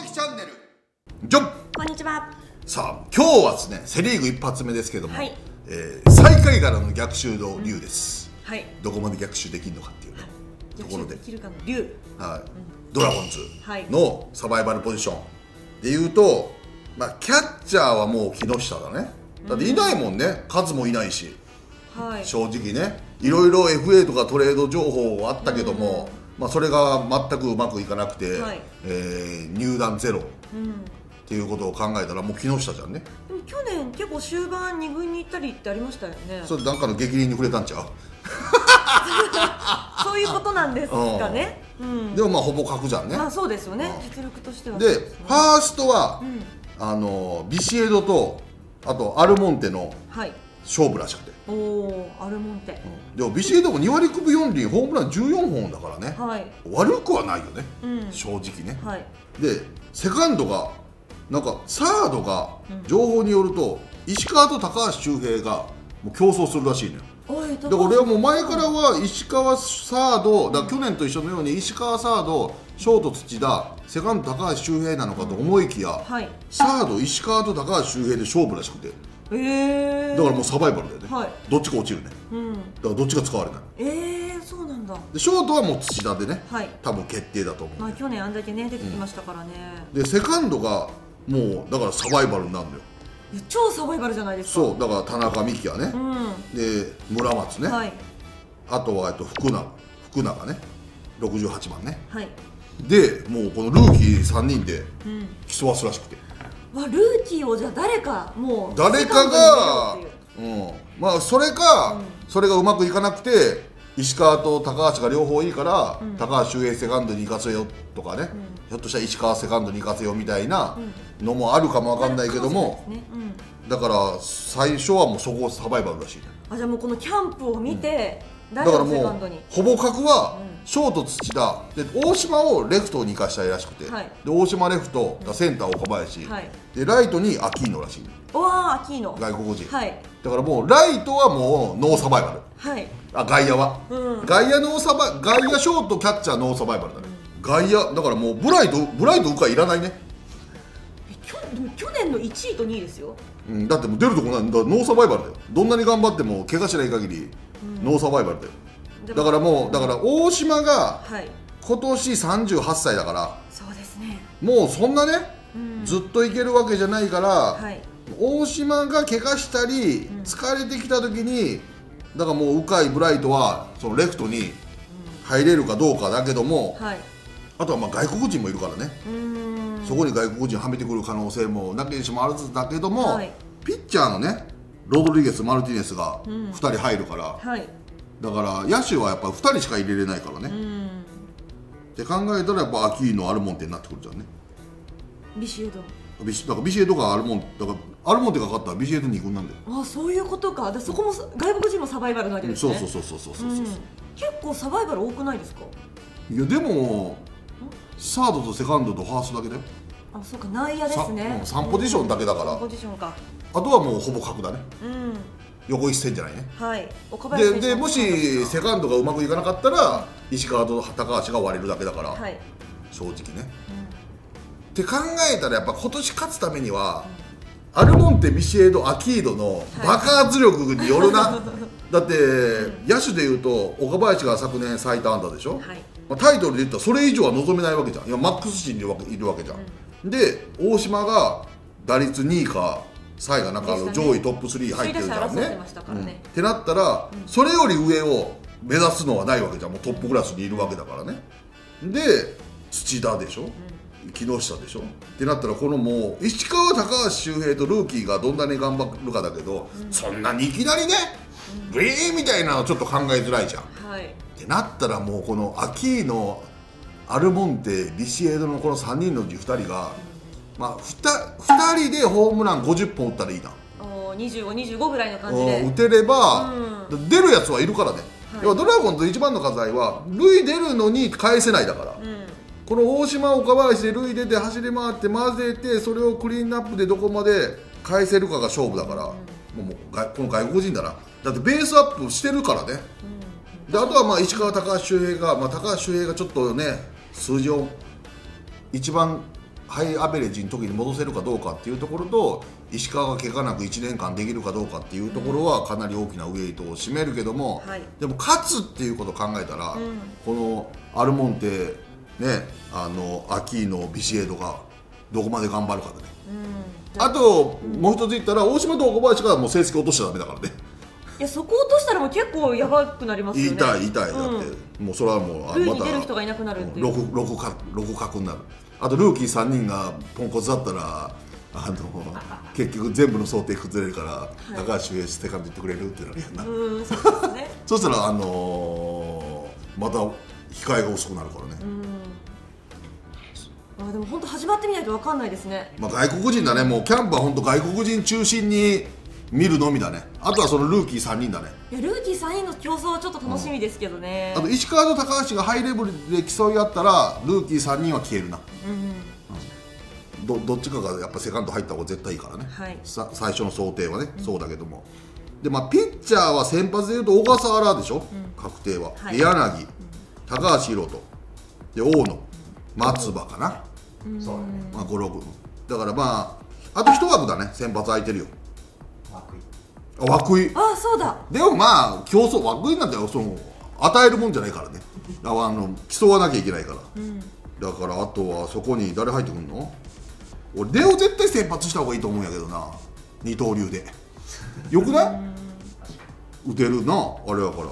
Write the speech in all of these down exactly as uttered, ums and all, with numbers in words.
木チャンネルジョン。 こんにちは。 さあ今日はですね、セ・リーグ一発目ですけども、はい、えー、最下位からの逆襲の竜です、うん、はい、どこまで逆襲できるのかっていうね、はい、ところで逆襲できるかの竜、 はい、うん、ドラゴンズのサバイバルポジションでいうと、まあ、キャッチャーはもう木下だね。だっていないもんね、数もいないし、はい、正直ね、いろいろ エフエー とかトレード情報あったけども、うん、まあ、それが全くうまくいかなくて、はい、えー、入団ゼロ、うん、っていうことを考えたらもう木下じゃんね。 でも去年結構終盤に軍に行ったりってありましたよね。 それなんかの激励に触れたんちゃうそういうことなんですかね、 うん、でもまあほぼ格じゃんね。 まあそうですよね、うん、実力としては。 で、ファーストは、うん、あのビシエドとあとアルモンテの勝負らしくて、 はい、おお、アルモンテ、 うん、でもビシエドもに割くぶよん厘、ホームランじゅうよんほんだからね、はい、悪くはないよね、うん、正直ね、はい、でセカンドがなんかサードが情報によると、うん、石川と高橋周平がもう競争するらしいのよ。だから俺はもう前からは石川サードだ、去年と一緒のように石川サード、ショート土田、セカンド高橋周平なのかと思いきや、はい、サード石川と高橋周平で勝負らしくて、えー、だからもうサバイバルだよね、はい、どっちか落ちるね、うん、だからどっちが使われない。 えー、そうなんだ。 でショートはもう土田でね、はい、多分決定だと思う、 まあ、去年あんだけね出てきましたからね、 うん、でセカンドがもうだからサバイバルになるのよ。 超サバイバルじゃないですか。 そうだから田中美希はね、うん、で村松ね、はい、あとはえっと福永福永ね、ろくじゅうはちばんね、はい、でもうこのルーキーさんにんで競わすらしくて、 うん、わルーキーをじゃあ誰かもう誰かが、うん、まあそれか、うん、それがうまくいかなくて石川と高橋が両方いいから、うん、高橋周平セカンドに行かせよとかね、うん、ひょっとしたら石川セカンドに行かせよみたいなのもあるかもわかんないけども、ね、うん、だから最初はもうそこをサバイバルらしいね。 あ、じゃあもうこのキャンプを見て、 うん、だからもうほぼ格はショート土田で大島をレフトに行かしたいらしくて、はい、で大島レフト、センター岡林、はい、でライトにアキーノらしい。 おわー、アキーノ外国人、はい、だからもうライトはもうノーサバイバル、はい、あ外野は、うん、外野ノーサバ外野ショートキャッチャーノーサバイバルだね、うん、外野だからもうブライトブライトうかいらないね。 去年のいちいとにいですよ、 うん、だってもう出るとこないんだ、ノーサバイバルだよ。どんなに頑張っても怪我しない限り、うん、ノーサバイバルだよ。だからもうだから大島が今年さんじゅうはっさいだから、 そうですね、 もうそんなね、うん、ずっといけるわけじゃないから、はい、大島が怪我したり、うん、疲れてきた時にだからもう鵜飼ブライトはそのレフトに入れるかどうかだけども、うん、はい、あとはまあ外国人もいるからね、そこに外国人はめてくる可能性もなきにしもあらずだけども、はい、ピッチャーのねロドリゲス、マルティネスがふたり入るから、うん、はい、だから野手はやっぱふたりしか入れれないからね、うん、って考えたらやっぱアキーノ、アルモンテになってくるじゃんね。 ビシエドビシだからビシエドがアルモンだからアルモンテが勝ったらビシエドに行くんなんだよ。 ああ、そういうことか。でそこも外国人もサバイバルなわけですね、 うん、そうそうそうそうそうそう、うん、 結構サバイバル多くないですか。 いやでもサードとセカンドとファーストだけだよ。 あ、そうか、内野ですね、 さんポジションだけだから、 さんポジションか。 あとはもうほぼ角だね、うん、横一線じゃないね。はい、ででもしセカンドがうまくいかなかったら石川と高橋が割れるだけだから、はい、正直ね、うん、って考えたらやっぱ今年勝つためには、うん、アルモンテ、ビシエド、アキードの爆発力によるな、はい、だって、うん、野手でいうと岡林が昨年最多安打でしょ、はい、まあ、タイトルで言ったらそれ以上は望めないわけじゃん。いやマックスシーンにいるわけじゃん、うん、で大島が打率にいかさいがなんか上位トップスリー入ってるからね、うん、ってなったら、うん、それより上を目指すのはないわけじゃん。もうトップクラスにいるわけだからね。で土田でしょ、うん、木下でしょってなったら、このもう石川、高橋周平とルーキーがどんなに頑張るかだけど、うん、そんなにいきなりね、うん、グリーンみたいなのちょっと考えづらいじゃん、はい、ってなったらもうこのアキーノ、アルモンテ、ビシエドのこのさんにんのうちふたりが、うん、まあ 2, ふたりでホームランごじゅっぽん打ったらいいな。 にじゅうご、にじゅうごぐらいの感じで打てれば、うん、出るやつはいるからね、はい、要はドラゴンズ一番の課題は塁出るのに返せないだから、うん、この大島、岡林で塁出て走り回って混ぜて、それをクリーンアップでどこまで返せるかが勝負だから、うん、もうこの外国人だな、だってベースアップしてるからね、うん、であとはまあ石川、高橋周平が、まあ、高橋周平がちょっとね数字を一番ハイアベレージの時に戻せるかどうかっていうところと、石川が怪我なくいちねんかんできるかどうかっていうところはかなり大きなウエイトを占めるけども、はい、でも勝つっていうことを考えたら、うん、このアルモンテ、ね、あのアキーノ、ビシエドがどこまで頑張るかでね、うん、あともう一つ言ったら大島と岡林がもう成績落としちゃダメだからね。 いや、そこ落としたらもう結構やばくなりますよね。 痛い痛い、だって、うん、もうそれはもうルーに出る人がいなくなるっていう、 ろく角になる。あとルーキーさんにんがポンコツだったらあの結局全部の想定崩れるから、はい、高橋周平セカンド行ってくれるってなるやんな。うん、そうですね。そしたらあのー、また控えが遅くなるからね。 うん、あでも本当始まってみないと分かんないですね。 まあ外国人だね、もうキャンプは本当外国人中心に見るのみだね。あとはそのルーキーさんにんだね。 いや、ルーキーさんにんの競争はちょっと楽しみですけどね。 うん、あと石川と高橋がハイレベルで競い合ったらルーキーさんにんは消えるな。うん、ど, どっちかがやっぱセカンド入った方が絶対いいからね、はい、さ最初の想定はね、うん、そうだけども、で、まあ、ピッチャーは先発でいうと小笠原でしょ、うん、確定は、はい、柳、うん、高橋宏斗で大野、松葉かな、うん、そうだね、まあ、ご、ろくだからまああと一枠だね、先発空いてるよ。涌井、 あ、そうだ。 でもまあ競争、涌井なんてその与えるもんじゃないからね。あの競わなきゃいけないから、うん、だからあとはそこに誰入ってくるの？俺レオ絶対先発した方がいいと思うんやけどな、二刀流でよくない？打てるな、あれやから。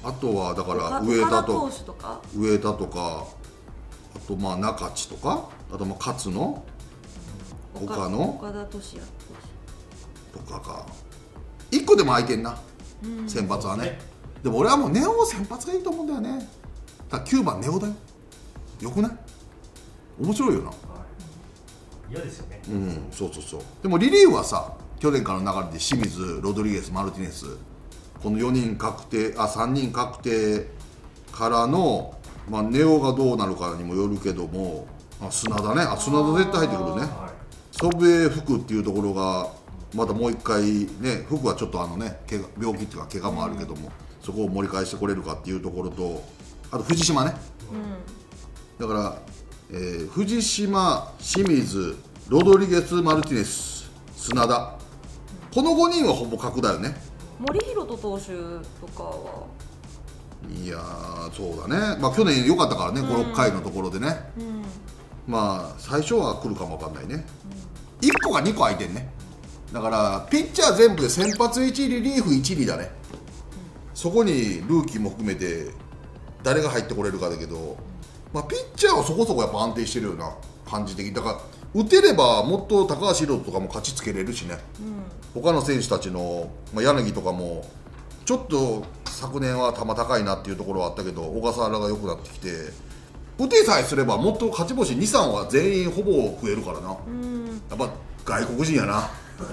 あとはだから上田と上田とか、あとまあ中地とか、あとまあ勝野、岡野岡田俊也とかか。いっこでも空いてんな、うん、先発はね。でも俺はもうネオ先発がいいと思うんだよね。だからきゅうばんネオだよ。よくない？面白いよな。 嫌ですよね。 うん、そうそうそう。でもリリーフはさ、去年からの流れで清水、ロドリゲス、マルティネス、このよにん確定、あさんにん確定からの、まあ、ネオがどうなるかにもよるけども、あ砂田ね、あ砂田絶対入ってくるね。祖父江福っていうところがまたもう一回ね、福はちょっとあのね怪我病気っていうか怪我もあるけども、うん、そこを盛り返してこれるかっていうところと、あと藤島ね、うん、だから、えー、藤島、清水、ロドリゲス、マルティネス、砂田、このごにんはほぼ確だよね。 森弘人投手とかは、 いやーそうだね、まあ、去年良かったからね、うん、ご、ろっかいのところでね、うん、まあ最初は来るかも分かんないね、うん、いっこがにこ空いてんね。だからピッチャー全部で先発いち、リリーフいち、にだね、うん、そこにルーキーも含めて誰が入ってこれるかだけど、うん、まあ、ピッチャーはそこそこやっぱ安定してるような感じ的だから、打てればもっと高橋宏斗とかも勝ちつけれるしね、うん、他の選手たちの、まあ、柳とかもちょっと昨年は球高いなっていうところはあったけど、小笠原が良くなってきて、打てさえすればもっと勝ち星に、さんは全員ほぼ増えるからな、うん、やっぱ外国人やな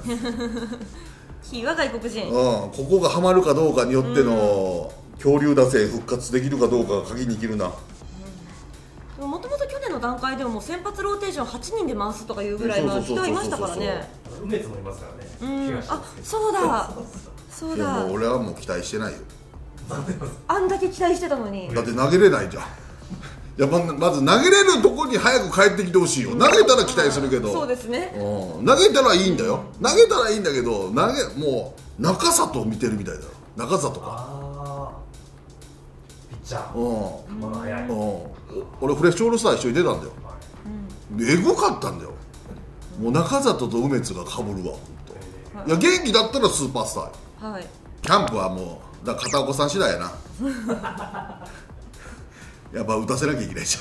キーは外国人、 うん、ここがハマるかどうかによっての恐竜打線復活できるかどうかが鍵に生きるな。 もともと去年の段階でももう先発ローテーションはちにんで回すとかいうぐらいの人いましたからね。 梅津もいますからね、 うん、あ、そうだそうだ。 俺はもう期待してないよ。 あんだけ期待してたのに。 だって投げれないじゃん。いや、まず投げれるとこに早く帰ってきてほしいよ。投げたら期待するけど、 そうですね、 うん、投げたらいいんだよ、投げたらいいんだけど、投げもう中里を見てるみたいだよ。中里か、 あピッチャー、 うん、 まだ早い、 うん、俺フレッシュオールスター一緒に出たんだよ、うん、エグかったんだよ。もう中里と梅津がかぶるわ、本当。いや、元気だったらスーパースター、はい、キャンプはもうだから片岡さん次第やなやっぱ打たせなきゃいけないじ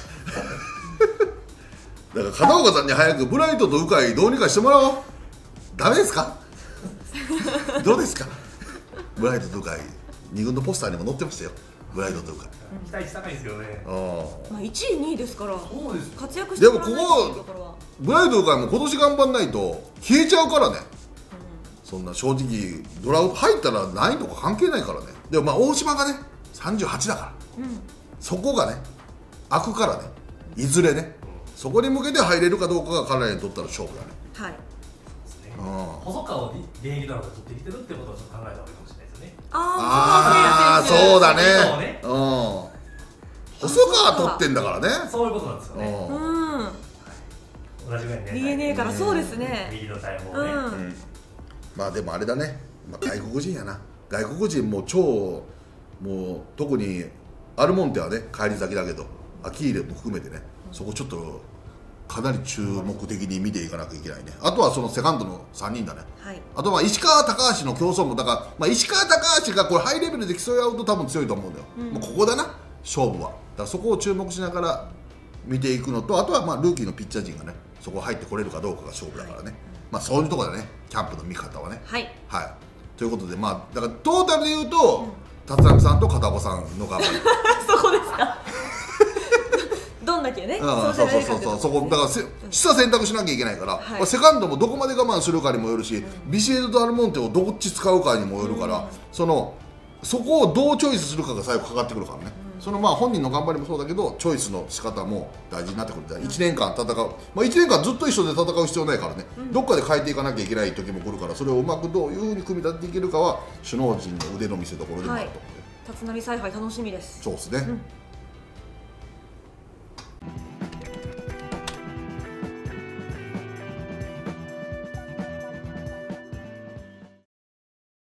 ゃんだから片岡さんに早くブライトと鵜飼どうにかしてもらおう。ダメですかどうですかブライトと鵜飼に軍のポスターにも載ってましたよ、ブライトと鵜飼。 期待値高いですよね。 まあいちいにいですから、 そうです活躍してもらわないというところは。 でもここブライトと鵜飼も今年頑張んないと消えちゃうからね、うん、そんな正直ドラフト入ったらないとか関係ないからね。でもまあ大島がねさんじゅうはちだから、うん、そこがね開くからね、いずれね、そこに向けて入れるかどうかが彼らにとったら勝負だね。 はい、 うん、細川を現役なのか取ってきてるってことをちょっと考えた方がいいかもしれないですよね。 ああ、そうだね、うん、細川取ってんだからね。 そういうことなんですよね。 うん、 同じぐらいねディーエヌエー からそうですね、 右の大砲ね、 うんうん、まあでもあれだね、まあ、外国人やな外国人も超もう特にアルモンテはね返り咲きだけどアキーレも含めてね、そこちょっとかなり注目的に見ていかなきゃいけないね。あとはそのセカンドのさんにんだね、はい、あとは石川高橋の競争もだから、まあ、石川高橋がこれハイレベルで競い合うと多分強いと思うんだよ、うん、もうここだな勝負は。だからそこを注目しながら見ていくのと、あとはまあルーキーのピッチャー陣がねそこ入ってこれるかどうかが勝負だからね、はい、まあそういうところだねキャンプの見方はね。 はい、 はい、ということでまあだからトータルで言うと、うん、立浪さんと片子さんの頑張りそこですかどんだけね、 そうそうそうそう、そこだから下選択しなきゃいけないから、はい、セカンドもどこまで我慢するかにもよるし、うん、ビシエドとアルモンテをどっち使うかにもよるから、うん、そのそこをどうチョイスするかが最後かかってくるからね、うん、そのまあ本人の頑張りもそうだけどチョイスの仕方も大事になってくる。いちねんかん戦う、まあ、いちねんかんずっと一緒で戦う必要ないからね、うん、どっかで変えていかなきゃいけない時も来るから、それをうまくどういうふうに組み立てていけるかは首脳陣の腕の見せ所でもあると思う、 はい、立浪采配楽しみです。 そうですね、うん。